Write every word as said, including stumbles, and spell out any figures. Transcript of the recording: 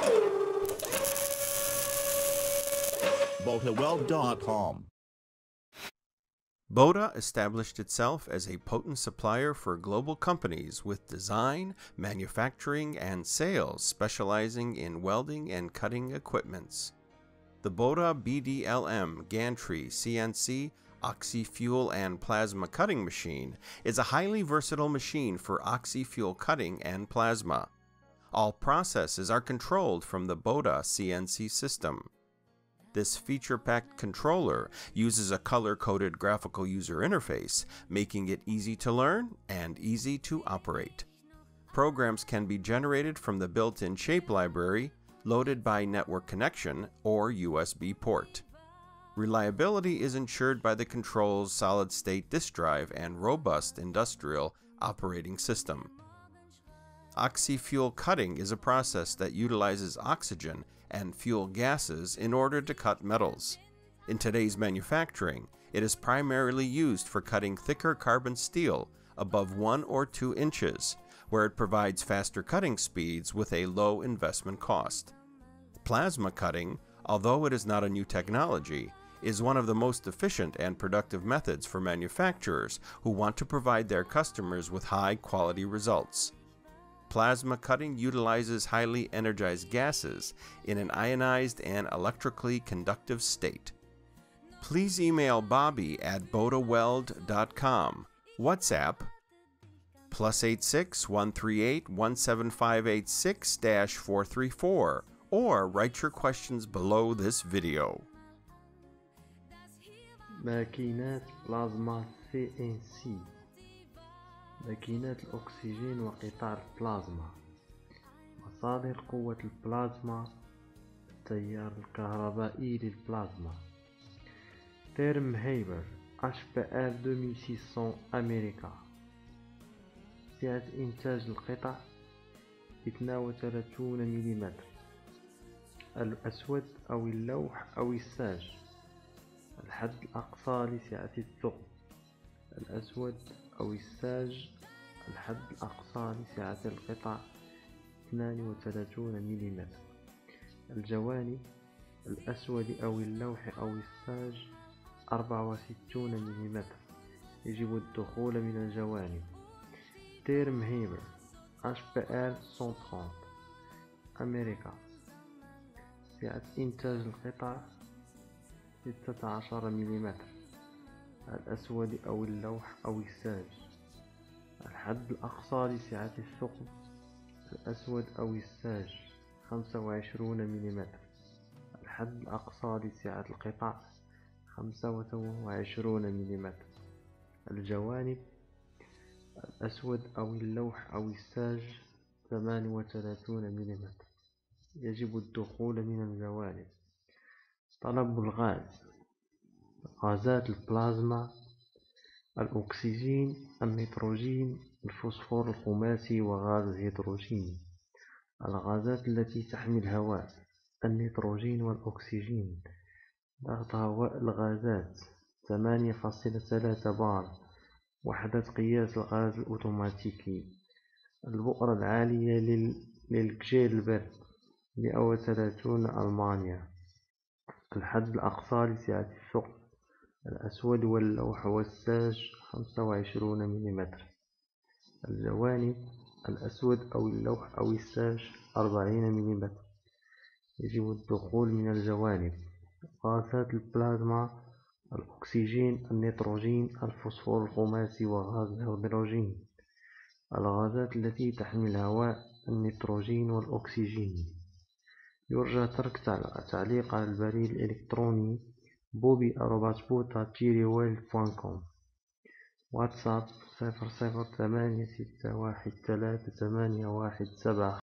Bota Weld dot com. Bota established itself as a potent supplier for global companies with design, manufacturing, and sales specializing in welding and cutting equipments. The Bota B D L M Gantry C N C Oxyfuel and plasma cutting machine is a highly versatile machine for oxyfuel cutting and plasma. All processes are controlled from the Bota C N C system. This feature-packed controller uses a color-coded graphical user interface, making it easy to learn and easy to operate. Programs can be generated from the built-in shape library, loaded by network connection or U S B port. Reliability is ensured by the control's solid-state disk drive and robust industrial operating system. Oxyfuel cutting is a process that utilizes oxygen and fuel gases in order to cut metals. In today's manufacturing, it is primarily used for cutting thicker carbon steel above one or two inches, where it provides faster cutting speeds with a low investment cost. Plasma cutting, although it is not a new technology, is one of the most efficient and productive methods for manufacturers who want to provide their customers with high-quality results. Plasma cutting utilizes highly energized gases in an ionized and electrically conductive state. Please email Bobby at Bota Weld dot com, WhatsApp plus eight six, one three eight, one seven five eight six dash four three four, or write your questions below this video. ماكينات بلازما سي إن سي، ماكينات الأكسجين وقطار البلازما، مصادر قوة البلازما، التيار الكهربائي للبلازما. تيرم هيبر إتش بي إل ألف وستمية أمريكا. سعة إنتاج القطع اثنان وثلاثون ملم. الأسود أو اللوح أو الساج. الحد الأقصى لسعة الثقب. الأسود أو الساج. الحد الأقصى لسعة القطع اثنان وثلاثون ملم. الجوانب الأسود أو اللوح أو الساج أربعة وستون ملم. يجب الدخول من الجوانب. تيرم هيبر إتش بي إل مئة وثلاثين أمريكا. سعة إنتاج القطع ستة عشر ملم. الأسود أو اللوح أو الساج. الحد الأقصى لسعة الثقب الأسود أو الساج خمسة وعشرون ملم. الحد الأقصى لسعة القطع خمسة وعشرون ملم. الجوانب الأسود أو اللوح أو الساج ثمانية وثلاثون ملم. يجب الدخول من الجوانب. طلب الغاز: غازات البلازما، الأكسجين، النيتروجين، الفوسفور الخماسي وغاز الهيدروجين. الغازات التي تحمل هواء: النيتروجين والأكسجين. ضغط هواء الغازات ثمانية فاصلة ثلاثة بار. وحدة قياس الغاز الأوتوماتيكي. البؤرة العالية للجيل البرد مئة وثلاثين ألمانيا. الحد الأقصى لسعة الثقب الأسود واللوح والساج خمسة وعشرون ملم. الجوانب الأسود أو اللوح أو الساج أربعين ملم. يجب الدخول من الجوانب. غازات البلازما: الأكسجين، النيتروجين، الفوسفور الخماسي وغاز الهيدروجين. الغازات التي تحمل هواء: النيتروجين والأكسجين. يرجى ترك تعليق على البريد الإلكتروني بوبي آروباس بوتا تيري ويلد دوت كوم. واتساب صفر صفر ثمانية ستة واحد ثلاثة ثمانية واحد سبعة.